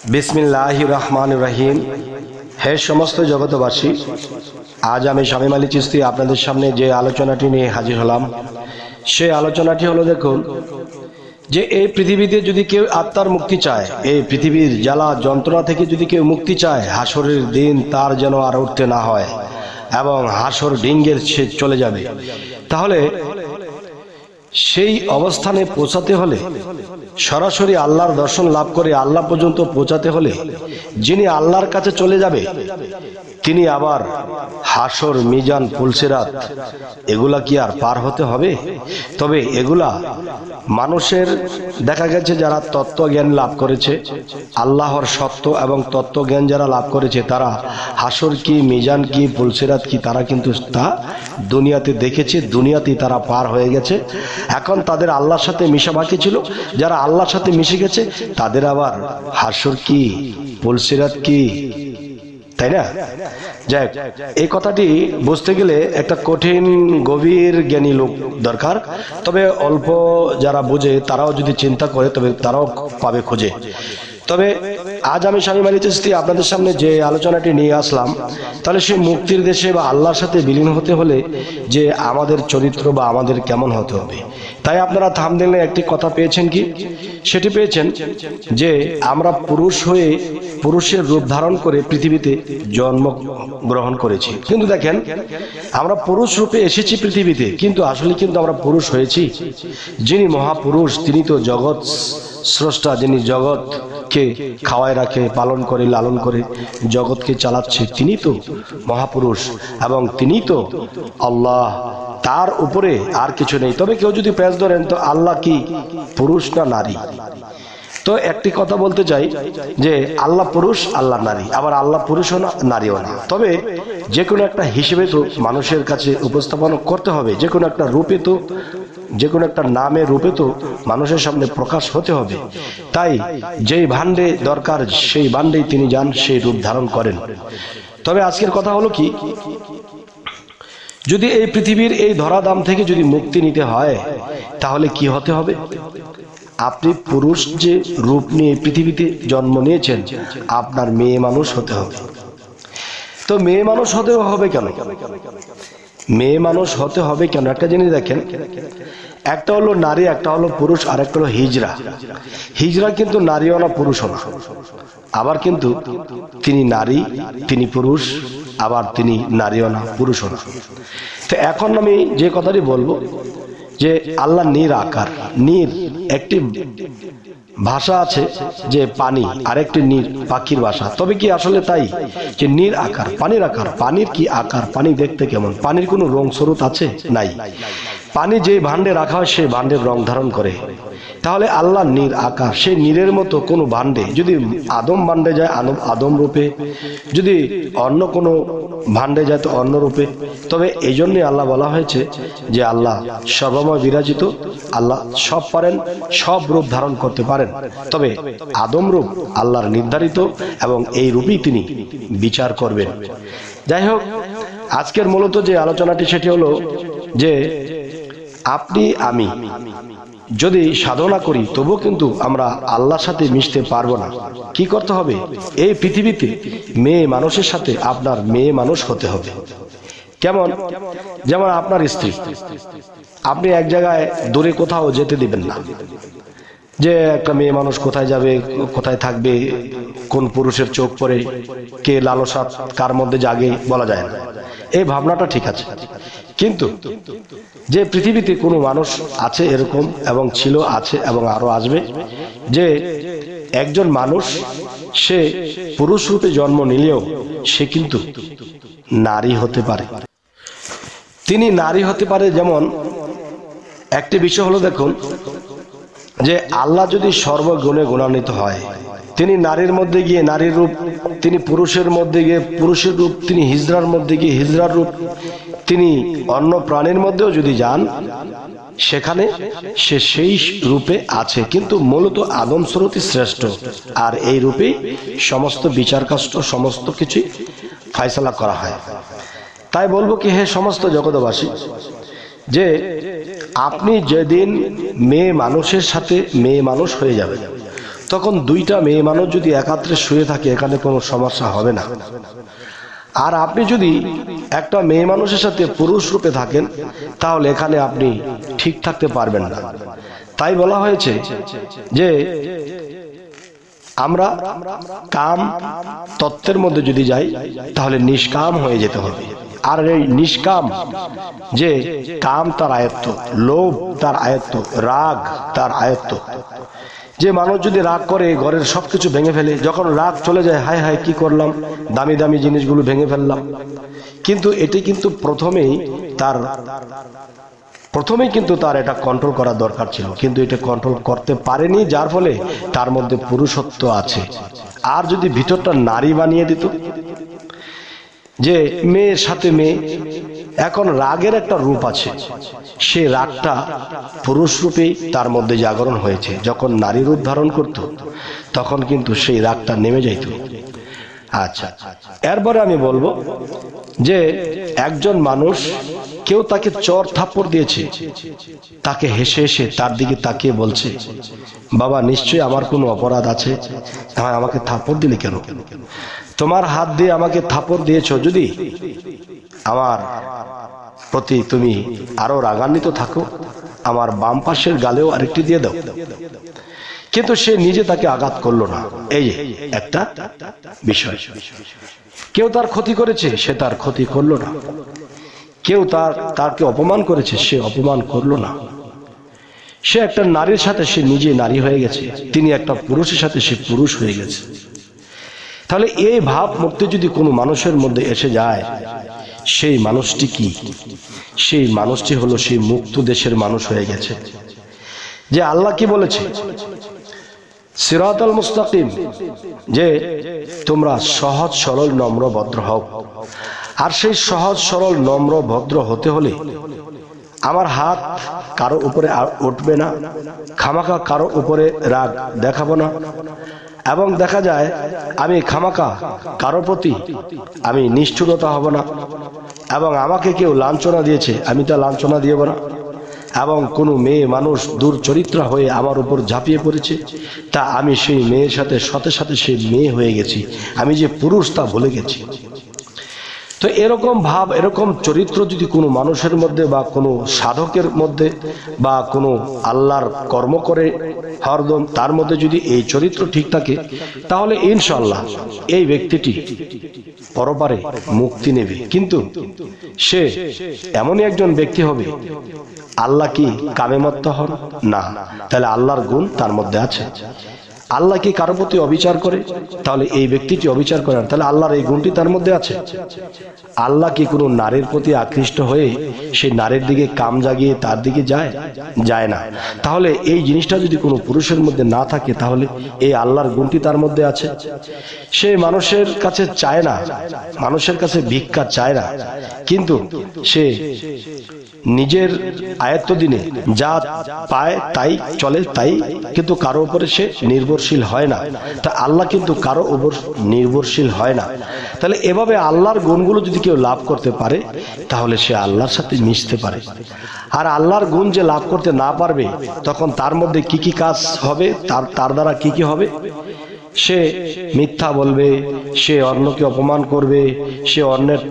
बिस्मिल्लाहिर रहमानिर रहीम। हे समस्त जगतबासी, आज आमी शामीम आली चिश्ती आपनादेर सामने जे आलोचनाटी निये हाजिर हलाम से आलोचनाटी हलो देखुन जे এই পৃথিবীতে যদি কেউ আত্মার মুক্তি চায়, এই পৃথিবীর জ্বালা যন্ত্রণা থেকে যদি কেউ মুক্তি চায়, হাসরের দিন তার যেন আর উঠতে না হয় এবং হাসর ডিঙ্গের সে চলে যাবে, তাহলে সেই অবস্থানে পৌঁছাতে হলে সরাসরি আল্লাহর দর্শন লাভ করে আল্লাহ পর্যন্ত পৌঁছাতে হলে যিনি আল্লাহর কাছে চলে যাবে তিনি আবার হাসর, মিজান, পুলসিরাত এগুলা কি আর পার হতে হবে? তবে এগুলা মানুষের দেখা গেছে যারা তত্ত্বজ্ঞান লাভ করেছে, আল্লাহর সত্য এবং তত্ত্বজ্ঞান যারা লাভ করেছে তারা হাসর কি, মিজান কি, পুলসিরাত কি তারা কিন্তু তা দুনিয়াতে দেখেছে, দুনিয়াতেই তারা পার হয়ে গেছে। এখন তাদের আল্লাহর সাথে মিশা বাকি ছিল, যারা আল্লাহর সাথে মিশে গেছে তাদের আবার হাসর কি, পুলসিরাত কি, তাই না? যাই হোক, এই কথাটি বুঝতে গেলে একটা কঠিন গভীর জ্ঞানী লোক দরকার। তবে অল্প যারা বোঝে তারাও যদি চিন্তা করে তবে তারাও পাবে খুঁজে। তবে আজ আমি শামীম আলী চিশতি আপনাদের সামনে যে আলোচনাটি নিয়ে আসলাম, তাহলে সেই মুক্তির দেশে বা আল্লাহর সাথে বিলীন হতে হলে যে আমাদের চরিত্র বা আমাদের কেমন হতে হবে। তাই আপনারা থাম্বনেইলে একটি কথা পেয়েছেন, কি সেটি পেয়েছেন যে আমরা পুরুষ হয়ে পুরুষের রূপ ধারণ করে পৃথিবীতে জন্ম গ্রহণ করেছি। কিন্তু দেখেন, আমরা পুরুষ রূপে এসেছি পৃথিবীতে, কিন্তু আসলে কিন্তু আমরা পুরুষ হয়েছি। যিনি মহাপুরুষ তিনি তো জগৎ স্রষ্টা, যিনি জগৎকে খাওয়ায় রাখে, পালন করে, লালন করে জগৎকে চালাচ্ছে, তিনি তো মহাপুরুষ এবং তিনি তো আল্লাহ, তার উপরে আর কিছু নেই। তবে কেউ যদি পেশ ধরেন তো আল্লাহ কি পুরুষ না নারী? তো একটি কথা বলতে চাই যে আল্লাহ পুরুষ, আল্লাহ নারী, আবার আল্লাহ পুরুষও না নারীও না। তবে যে কোনো একটা হিসেবে তো মানুষের কাছে উপস্থাপন করতে হবে, যে কোনো একটা রূপে তো, যে কোনো একটা নামে রূপে তো মানুষের সামনে প্রকাশ হতে হবে। তাই যেই ভান্ডে দরকার সেই ভান্ডেই তিনি যান, সেই রূপ ধারণ করেন। তবে আজকের কথা হলো কি, যদি এই পৃথিবীর এই ধরাধাম থেকে যদি মুক্তি নিতে হয় তাহলে কি হতে হবে? আপনি পুরুষ যে রূপ নিয়ে পৃথিবীতে জন্ম নিয়েছেন, আপনার মেয়ে মানুষ হতে হবে। তো মেয়ে মানুষ হতে হবে কেন? মেয়ে মানুষ হতে হবে কেন? একটা জিনিস দেখেন, একটা হলো নারী, একটা হলো পুরুষ, আর একটা হলো হিজরা। হিজরা কিন্তু নারীও না পুরুষও না, আবার কিন্তু তিনি নারী, তিনি পুরুষ, আবার তিনি নারীও না পুরুষও না। তো এখন আমি যে কথাটি বলবো যে আল্লাহ নির আকার, নির একটি ভাষা আছে যে পানি, আরেকটি নির পাখির ভাষা। তবে কি আসলে তাই যে নির আকার, পানির আকার? পানির কি আকার? পানি দেখতে কেমন? পানির কোনো রং স্বরূপ আছে? নাই। পানি যে ভান্ডে রাখা হয় সেই ভান্ডের রং ধারণ করে। তাহলে আল্লাহ নির আকার, সেই নিরের মতো কোনো ভান্ডে যদি আদম ভান্ডে যায় আদম রূপে, যদি অন্য কোনো ভান্ডে যায় তো অন্য রূপে। তবে এই জন্যই আল্লাহ বলা হয়েছে যে আল্লাহ সর্বময় বিরাজিত, আল্লাহ সব পারেন, সব রূপ ধারণ করতে পারেন। তবে আদম রূপ আল্লাহর নির্ধারিত এবং এই রূপেই তিনি বিচার করবেন। যাই হোক, আজকের মূলত যে আলোচনাটি সেটি হলো যে আপনি আমি যদি সাধনা করি তবু কিন্তু আমরা আল্লাহর সাথে মিশতে পারবো না। কি করতে হবে? এই পৃথিবীতে মেয়ে মানুষের সাথে আপনার মেয়ে মানুষ হতে হবে। কেমন? যেমন আপনার স্ত্রী, আপনি এক জায়গায় দূরে কোথাও যেতে দিবেন না। যে একটা মেয়ে মানুষ কোথায় যাবে, কোথায় থাকবে, কোন পুরুষের চোখ পড়ে, কে লালসা কার মধ্যে জাগে বলা যায় না। এই ভাবনাটা ঠিক আছে, কিন্তু যে পৃথিবীতে কোনো মানুষ আছে এরকম, এবং ছিল, আছে এবং আরো আসবে, যে একজন মানুষ সে পুরুষ রূপে জন্ম নিলেও সে কিন্তু নারী হতে পারে। তিনি নারী হতে পারে। যেমন একটি বিষয় হলো, দেখুন যে আল্লাহ যদি সর্বগুণে গুণান্বিত হয়, তিনি নারীর মধ্যে গিয়ে নারীর রূপ, তিনি পুরুষের মধ্যে গিয়ে পুরুষের রূপ, তিনি হিজড়ার মধ্যে গিয়ে হিজড়ার রূপ, তিনি অন্য প্রাণীর মধ্যেও যদি যান সেখানে সে সেই রূপে আছে, কিন্তু মূলত আদম স্রোতই শ্রেষ্ঠ, আর এই রূপেই সমস্ত বিচার কাষ্ট, সমস্ত কিছুই ফয়সালা করা হয়। তাই বলবো কি, হে সমস্ত জগৎবাসী, যে আপনি যেদিন মেয়ে মানুষের সাথে মেয়ে মানুষ হয়ে যাবেন তখন দুইটা মেয়ে মানুষ যদি একাত্রে শুয়ে থাকে এখানে কোনো সমস্যা হবে না। আর আপনি যদি একটা মেয়ে মানুষের সাথে পুরুষ রূপে থাকেন তাহলে এখানে আপনি ঠিক থাকতে পারবেন না। তাই বলা হয়েছে যে আমরা কাম তত্ত্বের মধ্যে যদি যাই তাহলে নিষ্কাম হয়ে যেতে হবে। আর এই নিষ্কাম যে কাম তার আয়ত্ত, লোভ তার আয়ত্ত, রাগ তার আয়ত্ত। যে মানুষ যদি রাগ করে ঘরের সবকিছু ভেঙে ফেলে, যখন রাগ চলে যায় হায় হায় কি করলাম, দামি দামি জিনিসগুলো ভেঙে ফেললাম। কিন্তু এটি কিন্তু প্রথমেই কিন্তু তার এটা কন্ট্রোল করা দরকার ছিল, কিন্তু এটা কন্ট্রোল করতে পারেনি, যার ফলে তার মধ্যে পুরুষত্ব আছে। আর যদি ভিতরটা নারী বানিয়ে দিত, যে মেয়ের সাথে মেয়ে, এখন রাগের একটা রূপ আছে, সে রাগটা পুরুষ রূপেই তার মধ্যে জাগরণ হয়েছে। যখন নারী রূপ ধারণ করত তখন কিন্তু সেই রাগটা নেমে যাইত। আচ্ছা, এরপরে আমি বলবো যে একজন মানুষ, কেউ তাকে চর থাপ্পড় দিয়েছে, তাকে হেসে হেসে তার দিকে তাকিয়ে বলছে, বাবা নিশ্চয়ই আমার কোনো অপরাধ আছে, আমাকে থাপ্পড় দিলে কেন? তোমার হাত দিয়ে আমাকে থাপ্পড় দিয়েছো, যদি আমার প্রতি তুমি আরো রাগান্বিত থাকো, আমার বাম পাশের গালেও আরেকটি দিয়ে দাও। কিন্তু সে নিজে তাকে আঘাত করলো না। এই একটা বিষয়। কেউ তার ক্ষতি করেছে, সে তার ক্ষতি করলো না। কেউ তাকে অপমান করেছে, সে অপমান করলো না। সে একটা নারীর সাথে সে নিজে নারী হয়ে গেছে, তিনি একটা পুরুষের সাথে সে পুরুষ হয়ে গেছে। তাহলে এই ভাব মুক্তি যদি কোনো মানুষের মধ্যে এসে যায়, সেই মানুষটি কি? সেই মানুষটি হলো সেই মুক্ত দেশের মানুষ হয়ে গেছে। যে আল্লাহ কি বলেছে, সিরাতাল মুস্তাকিম, যে তোমরা সহজ সরল নম্র ভদ্র হও। আর সেই সহজ সরল নম্র ভদ্র হতে হলে আমার হাত কারো উপরে উঠবে না, খামাকা কারো উপরে রাগ দেখাবো না, এবং দেখা যায় আমি খামাকা কারো প্রতি আমি নিষ্ঠুরতা হব না, এবং আমাকে কেউ লাঞ্ছনা দিয়েছে আমি তা লাঞ্ছনা দিব না, এবং কোনো মেয়ে মানুষ দুর্চরিত্রা হয়ে আমার উপর ঝাঁপিয়ে পড়েছে, তা আমি সেই মেয়ের সাথে সাথে সেই মেয়ে হয়ে গেছি, আমি যে পুরুষ তা ভুলে গেছি। তো এরকম ভাব, এরকম চরিত্র যদি কোনো মানুষের মধ্যে বা কোনো সাধকের মধ্যে বা কোনো আল্লাহর কর্ম করে হরদম তার মধ্যে যদি এই চরিত্র ঠিক থাকে, তাহলে ইনশাআল্লাহ এই ব্যক্তিটি পরপারে মুক্তি নেবে। কিন্তু সে এমনই একজন ব্যক্তি হবে, আল্লাহ কি কামে মত্ত হন না, তাহলে আল্লাহর গুণ তার মধ্যে আছে। আল্লাহ কি কারো প্রতি অবিচার করে, তাহলে এই ব্যক্তিটি অবিচার করে, তাহলে আল্লাহর এই গুণটি তার মধ্যে আছে। আল্লাহ কি কোনো নারীর প্রতি আকৃষ্ট হয়ে সেই নারীর দিকে কাম জাগিয়ে তার দিকে যায় না, তাহলে এই জিনিসটা যদি কোনো পুরুষের মধ্যে না থাকে, তাহলে এই আল্লাহর গুণটি তার মধ্যে আছে। সে মানুষের কাছে চায় না, মানুষের কাছে ভিক্ষা চায় না, কিন্তু সে নিজের আয়ত্ত দিনে যা পায় তাই চলে, তাই কিন্তু কারো উপরে সে নির্ভরশীল হয় না। তা আল্লাহ কিন্তু কারো উপর নির্ভরশীল হয় না। তাহলে এভাবে আল্লাহর গুণগুলো যদি কেউ লাভ করতে পারে, তাহলে সে আল্লাহর সাথে মিশতে পারে। আর আল্লাহর গুণ যে লাভ করতে না পারবে, তখন তার মধ্যে কি কি কাজ হবে, তার দ্বারা কি কি হবে? সে মিথ্যা বলবে, সে অন্যকে অপমান করবে, সে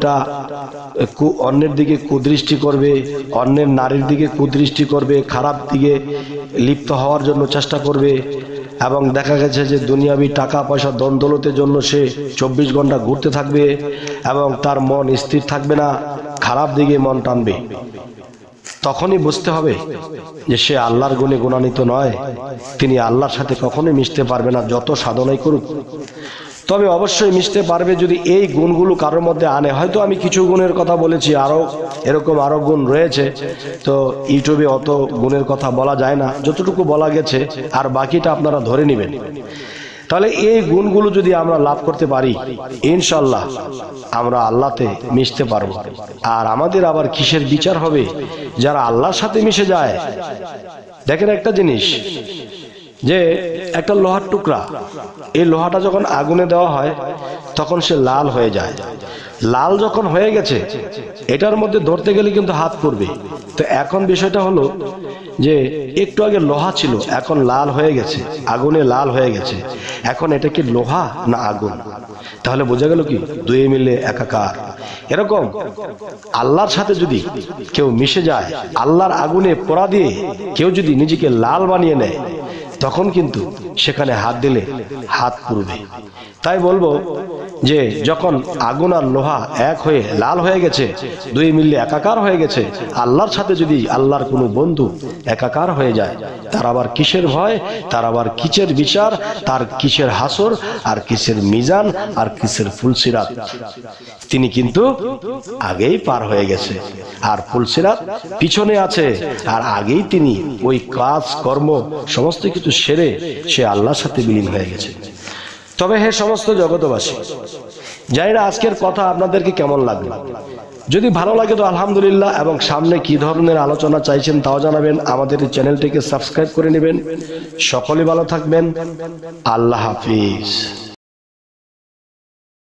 অন্যের দিকে কুদৃষ্টি করবে, অন্যের নারীর দিকে কুদৃষ্টি করবে, খারাপ দিকে লিপ্ত হওয়ার জন্য চেষ্টা করবে, এবং দেখা গেছে যে দুনিয়াবি টাকা পয়সা ধন দৌলতের জন্য সে 24 ঘন্টা ঘুরতে থাকবে, এবং তার মন স্থির থাকবে না, খারাপ দিকে মন টানবে। তখনই বুঝতে হবে যে সে আল্লাহর গুণে গুণান্বিত নয়, তিনি আল্লাহর সাথে কখনোই মিশতে পারবে না, যত সাধনাই করুক। তবে অবশ্যই মিশতে পারবে যদি এই গুণগুলো কারোর মধ্যে আনে। হয়তো আমি কিছু গুণের কথা বলেছি, এরকম আরো গুণ রয়েছে, তো ইউটিউবে অত গুণের কথা বলা যায় না, যতটুকু বলা গেছে আর বাকিটা আপনারা ধরে নেবেন। তাহলে এই গুণগুলো যদি আমরা লাভ করতে পারি, ইনশাআল্লাহ আমরা আল্লাহতে মিশতে পারবো। আর আমাদের আবার কিসের বিচার হবে? যারা আল্লাহর সাথে মিশে যায়। দেখেন একটা জিনিস, যে একটা লোহার টুকরা, এই লোহাটা যখন আগুনে দেওয়া হয় তখন সে লাল হয়ে যায়। লাল যখন হয়ে গেছে, এটার মধ্যে ধরতে গেলে কিন্তু হাত পড়বে। তো এখন বিষয়টা হলো যে একটু আগে লোহা ছিল, এখন লাল হয়ে গেছে, আগুনে লাল হয়ে গেছে। এখন এটা কি লোহা না আগুন? তাহলে বোঝা গেল কি দুয়ে মিলে একাকার। এরকম আল্লাহর সাথে যদি কেউ মিশে যায়, আল্লাহর আগুনে পোড়া দিয়ে কেউ যদি নিজেকে লাল বানিয়ে নেয়, তখন কিন্তু সেখানে হাত দিলে হাত পুড়বে। তাই বলবো যে যখন আগুন আর লোহা এক হয়ে লাল হয়ে গেছে, দুই মিলে একাকার হয়ে গেছে, আল্লাহর সাথে যদি আল্লাহর কোনো বন্ধু একাকার হয়ে যায়, তার আবার কিসের ভয়, তার আবার কিসের বিচার, তার কিসের হাসর, আর কিসের মিজান, আর কিসের ফুলসিরাত? তিনি কিন্তু আগেই পার হয়ে গেছে, আর ফুলসিরাত পিছনে আছে, আর আগেই তিনি ওই কাজ কর্ম সমস্ত কিছু সেরে সে আল্লাহর সাথে বিলীন হয়ে গেছে। তবে হে সমস্ত জগতবাসী, জানি না আজকের কথা আপনাদেরকে কেমন লাগলো। যদি ভালো লাগে তো আলহামদুলিল্লাহ, এবং সামনে কি ধরনের আলোচনা চাইছেন তাও জানাবেন। আমাদের এই চ্যানেলটিকে সাবস্ক্রাইব করে নেবেন। সকলে ভালো থাকবেন। আল্লাহ হাফিজ।